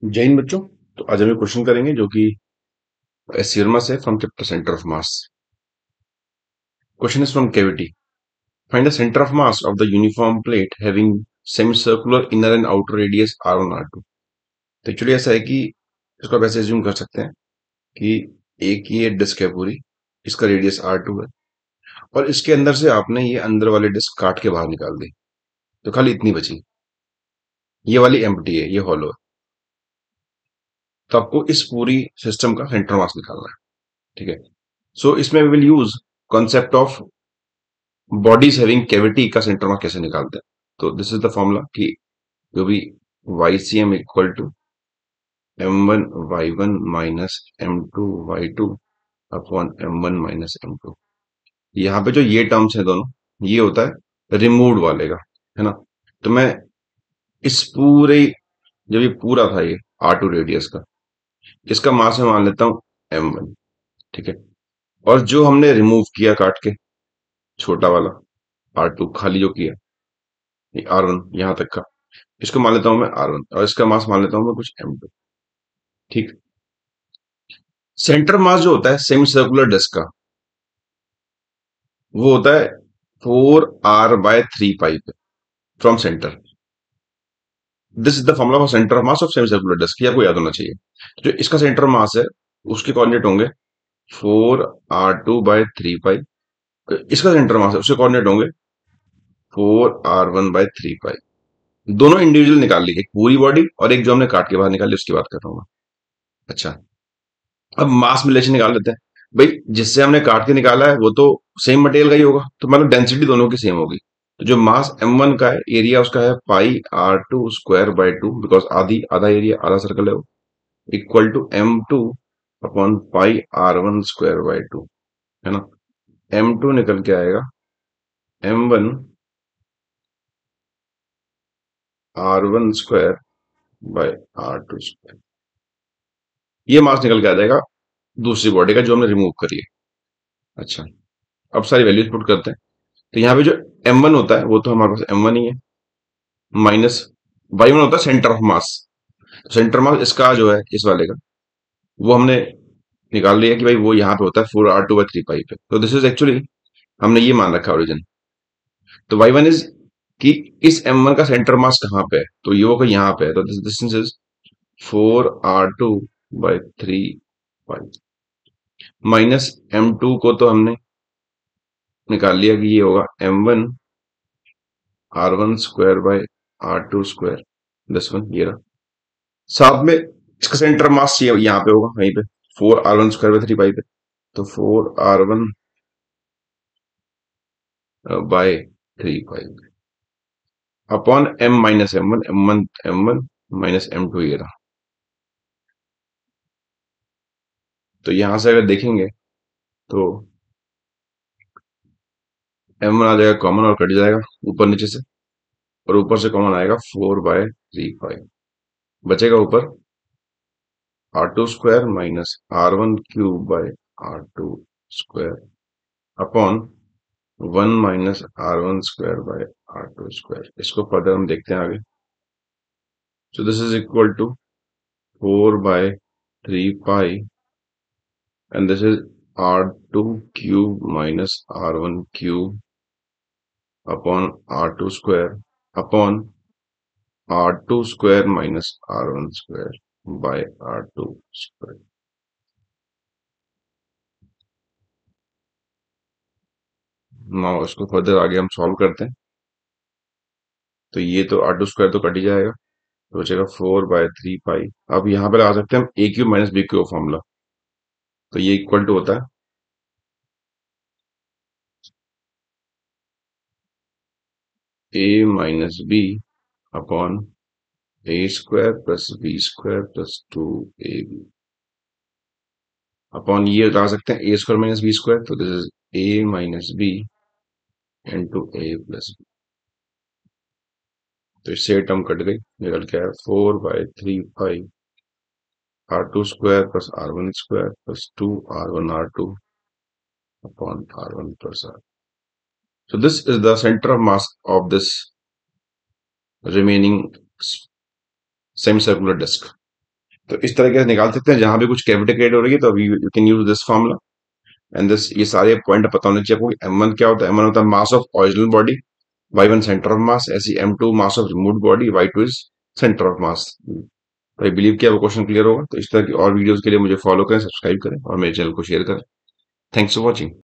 जय हिंद बच्चों। तो आज हम क्वेश्चन करेंगे जो कि सिरमा से from chapter centre of mass. Question is from cavity. Find the centre of mass of the uniform plate having semicircular inner and outer radius r1 r2। तो एक्चुअली ऐसा है कि इसको आप ऐसे एज्यूम कर सकते हैं कि एक ये डिस्क है पूरी, इसका रेडियस r2 है और इसके अंदर से आपने ये अंदर वाली डिस्क काट के बाहर निकाल दी, तो खाली इतनी बची। ये वाली एम्प्टी है, ये हॉलो है। तो आपको इस पूरी सिस्टम का सेंटर मास निकालना है। ठीक है। सो इसमें we will use concept of bodies having cavity का सेंटर मास कैसे निकालते हैं। तो दिस इज द फॉर्मूला कि जो भी YCM equal to M1 Y1 minus M2 Y2 upon M1 minus M2। यहाँ पे जो ये टर्म्स है दोनों, ये होता है रिमूव्ड वाले का, है ना। तो मैं इस पूरे, जब ये पूरा था ये R2 रेडियस का, इसका मास मैं मान लेता हूँ M1। ठीक है। और जो हमने रिमूव किया काट के, छोटा वाला R2 खाली जो किया, ये R1 यहाँ तक का, इसको मान लेता हूं मैं R1 और इसका मास मान लेता हूं मैं कुछ M2। ठीक। सेंटर मास जो होता है सेमी सर्कुलर डिस्क का, वो होता है 4r/3 पे from centre. This is the formula for centre mass of semi circular disc, ये आपको याद होना चाहिए। जो इसका सेंटर मास है उसके कोऑर्डिनेट होंगे 4r2/3 इसका सेंटर मास है उसके कोऑर्डिनेट होंगे 4r1/3। दोनों इंडिविजुअल निकाल ली, एक पूरी बॉडी और एक जो हमने काट के बाहर निकाली, उसकी बात कर रहा हूं मैं। अच्छा, अब मास रिलेशन निकाल लेते हैं। भाई जिससे हमने काट के निकाला है वो तो सेम मटेरियल का ही होगा, तो मतलब डेंसिटी दोनों की सेम होगी। तो जो मास M1 का है, एरिया उसका है πr2² बिकॉज आधी आधा एरिया आधा सर्कल है वो, equal to M2 upon πr1²/2, है ना। M2 निकल के आएगा M1 r1² r2²। ये मास निकल के आ जाएगा दूसरी बॉडी का जो हमने रिमूव करी है। अच्छा, अब सारी वैल्यूज पुट करते हैं। तो यहाँ पे जो M1 होता है वो तो हमारे पास M1 ही है, माइनस Y1 होता है centre of mass. Centre mass इसका जो है इस वाले का, वो हमने निकाल लिया कि भाई वो यहाँ पे होता है 4r2/3 पे। तो दिस इज एक्चुअली हमने ये मान रखा ओरिजिन। तो Y1 इज कि इस M1 का सेंटर मास कहाँ पे है, तो ये वो यहाँ पे है। तो this distance is 4r2/3 minus M2 को तो हमने निकाल लिया कि ये होगा M1 r1² r2²। This one ये रहा। साथ में इसका सेंटर मास ये यहाँ पे होगा, वहीं पे 4r1²/3 पे। तो 4r1/3 upon M-M1 minus M2 ये रहा। तो यहां से अगर देखेंगे तो M1 आ जाएगा कॉमन और कट जाएगा ऊपर नीचे से, और ऊपर से कॉमन आएगा 4/3। बचेगा ऊपर r2² minus r1³ upon 1 minus r1²/r2²। इसको फर्दर हम देखते हैं आगे। So this is equal to 4/3 and this is r2³ minus r1³ upon r2² upon r2² minus r1² by r2²। Now इसको फर्दर आगे हम सॉल्व करते हैं। तो ये तो r2² तो कट ही जाएगा, तो बचेगा 4/3। अब यहाँ पे लगा सकते हैं हम a³ माइनस b³ फॉर्मूला। तो ये इक्वल टू होता है a minus b upon a² plus b² plus 2ab upon ये लगा सकते हैं a² माइनस b²। तो this is a minus b into a plus b। तो इससे टर्म कट गई, निकल के आया 4/3 r2² plus r1² plus 2r1r2 upon r1 plus r। So this is the center of mass of this remaining semicircular disk. तो इस तरीके से निकाल सकते हैं जहां भी कुछ कैविटी क्रिएट हो रही है, तो you can use this formula. And this, ये सारे पॉइंट पता होने चाहिए आपको। एम वन क्या होता है? एम वन होता है mass of original body, Y one centre of mass, ऐसी M two mass of remove body, Y two is centre of mass. I believe कि आपको क्वेश्चन क्लियर होगा। तो इस तरह की और वीडियोस के लिए मुझे फॉलो करें, सब्सक्राइब करें और मेरे चैनल को शेयर करें। Thanks for watching.